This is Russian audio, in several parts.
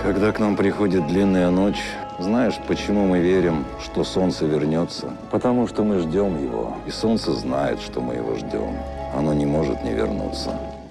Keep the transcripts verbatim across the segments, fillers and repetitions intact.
Когда к нам приходит длинная ночь, знаешь, почему мы верим, что солнце вернется? Потому что мы ждем его. И солнце знает, что мы его ждем. Оно не может не вернуться.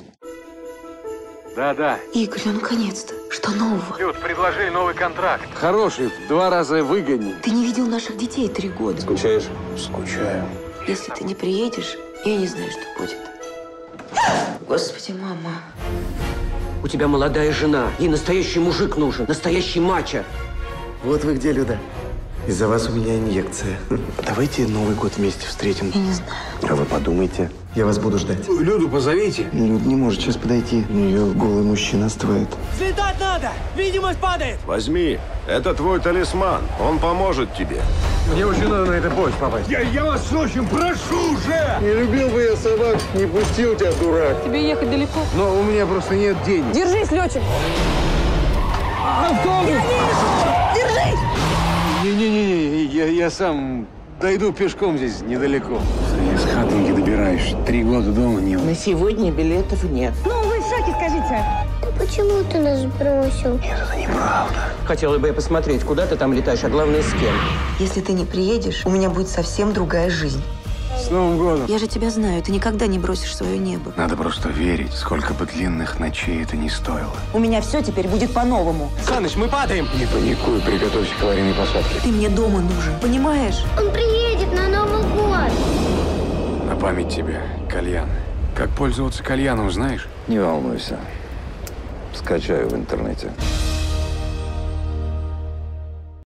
Да-да. Игорь, ну наконец-то. Что нового? Люд, предложили новый контракт. Хороший, в два раза выгоднее. Ты не видел наших детей три года. Скучаешь? Скучаю. Если ты не приедешь, я не знаю, что будет. Господи, мама. У тебя молодая жена. Ей настоящий мужик нужен. Настоящий мачо. Вот вы где, Люда. Из-за вас у меня инъекция. Давайте Новый год вместе встретим. Я не знаю. А вы подумайте. Я вас буду ждать. Люду позовите. Люд не может сейчас подойти. У нее голый мужчина остывает. Взлетать надо! Видимость падает! Возьми. Это твой талисман. Он поможет тебе. Мне очень надо на этот поезд попасть. Я, я вас очень прошу же! Не любил бы я собак, не пустил тебя, дурак. Тебе ехать далеко? Но у меня просто нет денег. Держись, летчик! Автобус! Я вижу! Держись! Не-не-не, я, я сам дойду пешком здесь недалеко. Из Хатинги добираешь. Три года дома не был. На сегодня билетов нет. Ну, вы в шоке, скажите. Почему ты нас бросил? Нет, это неправда. Хотела бы я посмотреть, куда ты там летаешь, а главное, с кем. Если ты не приедешь, у меня будет совсем другая жизнь. С Новым годом! Я же тебя знаю, ты никогда не бросишь свое небо. Надо просто верить, сколько бы длинных ночей это ни стоило. У меня все теперь будет по-новому. Саныч, мы падаем! Не паникуй, приготовься к аварийной посадке. Ты мне дома нужен, понимаешь? Он приедет на Новый год. На память тебе, кальян. Как пользоваться кальяном, знаешь? Не волнуйся. Скачаю в интернете.